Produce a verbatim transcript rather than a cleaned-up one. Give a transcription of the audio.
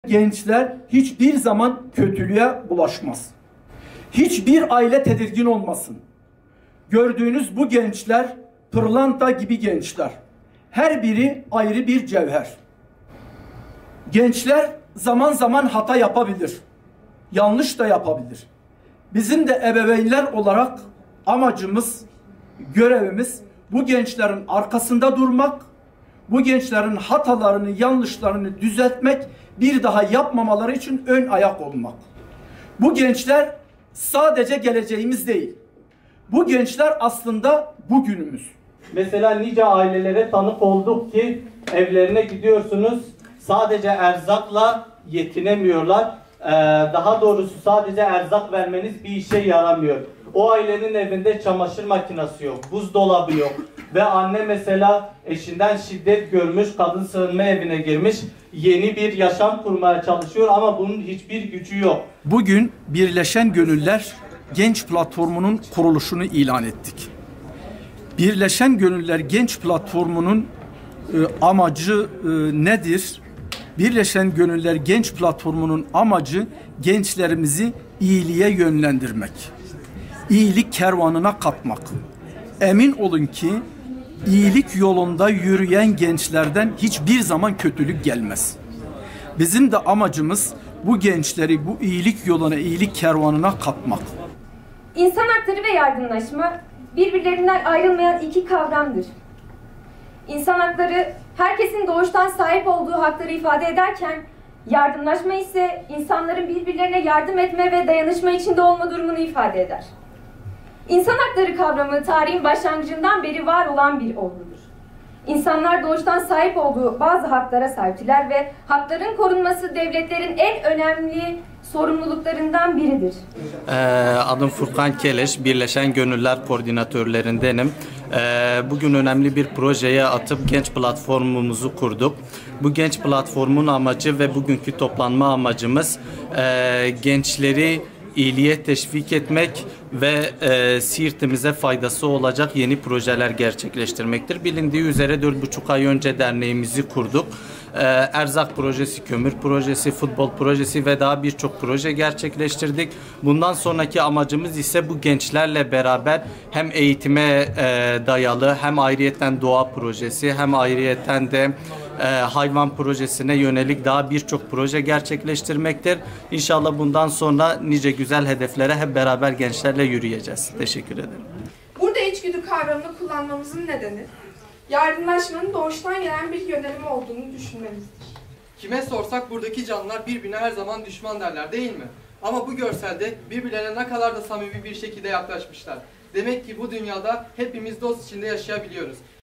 Gençler hiçbir zaman kötülüğe bulaşmaz. Hiçbir aile tedirgin olmasın. Gördüğünüz bu gençler pırlanta gibi gençler. Her biri ayrı bir cevher. Gençler zaman zaman hata yapabilir. Yanlış da yapabilir. Bizim de ebeveynler olarak amacımız, görevimiz bu gençlerin arkasında durmak, bu gençlerin hatalarını, yanlışlarını düzeltmek, bir daha yapmamaları için ön ayak olmak. Bu gençler sadece geleceğimiz değil. Bu gençler aslında bugünümüz. Mesela nice ailelere tanık olduk ki evlerine gidiyorsunuz, sadece erzakla yetinemiyorlar. Ee, daha doğrusu sadece erzak vermeniz bir işe yaramıyor. O ailenin evinde çamaşır makinesi yok, buzdolabı yok. Ve anne mesela eşinden şiddet görmüş, kadın sığınma evine girmiş, yeni bir yaşam kurmaya çalışıyor ama bunun hiçbir gücü yok. Bugün Birleşen Gönüller Genç Platformu'nun kuruluşunu ilan ettik. Birleşen Gönüller Genç Platformu'nun e, amacı e, nedir? Birleşen Gönüller Genç Platformu'nun amacı gençlerimizi iyiliğe yönlendirmek. İyilik kervanına katmak. Emin olun ki iyilik yolunda yürüyen gençlerden hiçbir zaman kötülük gelmez. Bizim de amacımız bu gençleri bu iyilik yoluna, iyilik kervanına katmak. İnsan hakları ve yardımlaşma birbirlerinden ayrılmayan iki kavramdır. İnsan hakları herkesin doğuştan sahip olduğu hakları ifade ederken, yardımlaşma ise insanların birbirlerine yardım etme ve dayanışma içinde olma durumunu ifade eder. İnsan hakları kavramı tarihin başlangıcından beri var olan bir olgudur. İnsanlar doğuştan sahip olduğu bazı haklara sahiptiler ve hakların korunması devletlerin en önemli sorumluluklarından biridir. Ee, adım Furkan Keleş, Birleşen Gönüller Koordinatörlerindenim. Ee, bugün önemli bir projeye atıp genç platformumuzu kurduk. Bu genç platformun amacı ve bugünkü toplanma amacımız e, gençleri iyiliğe teşvik etmek ve e, Siirt'imize faydası olacak yeni projeler gerçekleştirmektir. Bilindiği üzere dört buçuk ay önce derneğimizi kurduk. E, erzak projesi, kömür projesi, futbol projesi ve daha birçok proje gerçekleştirdik. Bundan sonraki amacımız ise bu gençlerle beraber hem eğitime e, dayalı hem ayrıyeten doğa projesi hem ayrıyeten de e, hayvan projesine yönelik daha birçok proje gerçekleştirmektir. İnşallah bundan sonra nice güzel hedeflere hep beraber gençlerle yürüyeceğiz. Teşekkür ederim. Burada içgüdü kavramını kullanmamızın nedeni, yardımlaşmanın doğuştan gelen bir yönelimi olduğunu düşünmemizdir. Kime sorsak buradaki canlılar birbirine her zaman düşman derler, değil mi? Ama bu görselde birbirlerine ne kadar da samimi bir şekilde yaklaşmışlar. Demek ki bu dünyada hepimiz dost içinde yaşayabiliyoruz.